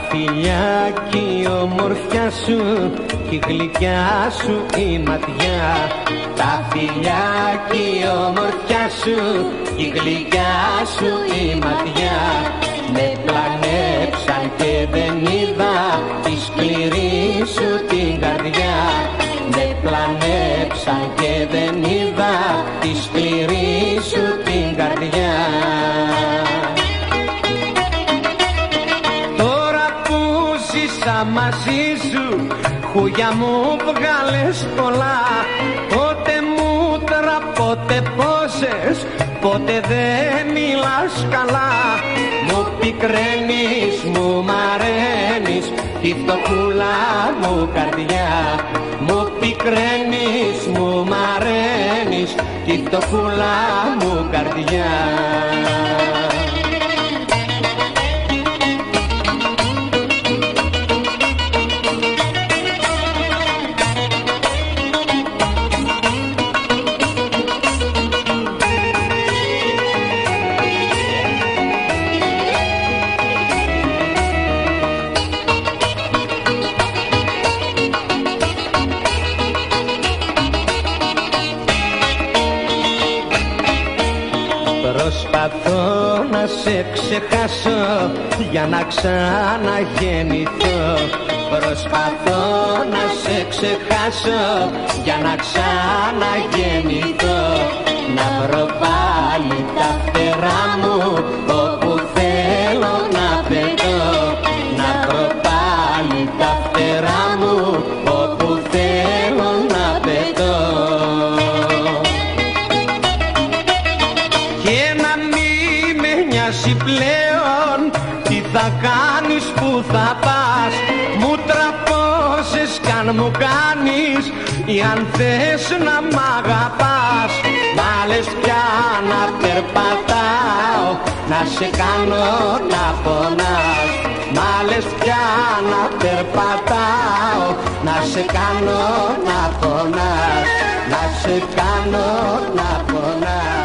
φιλιά κι η ομορφιά σου κι η γλυκιά σου η ματιά. Τα φιλιά κι η ομορφιά σου κι η γλυκιά σου η ματιά. Με πλανέψαν και δεν είδα τη σκληρή σου την καρδιά. Με πλανέψαν και δεν είδα τη σκληρή σου την καρδιά. Τώρα που ζήσα μαζί σου χούγια μου βγάλες πολλά. Πότε μούτρα, πότε πόσες, πότε δεν μιλάς καλά. Μου πικραίνεις, μου μαραίνεις τη φτωχούλα μου καρδιά. Μου πικραίνεις, μου μαραίνεις τη φτωχούλα μου καρδιά. Προσπαθώ να σε ξεχάσω για να ξαναγεννηθώ. Προσπαθώ να σε ξεχάσω για να ξαναγεννηθώ. Να βρω πάλι τα φτερά μου όπου θέλω να πετώ. Να βρω πάλι τα φτερά μου όπου θέλω να πετώ. Πλέον τι θα κάνεις, που θα πας. Μου τραπώσεις κι αν μου κάνεις ή αν θες να μ' αγαπάς. Μ' λες πια να περπατάω, να σε κάνω να πονάς. Μ' λες πια να περπατάω, να σε κάνω να πονάς. Να σε κάνω να πονάς.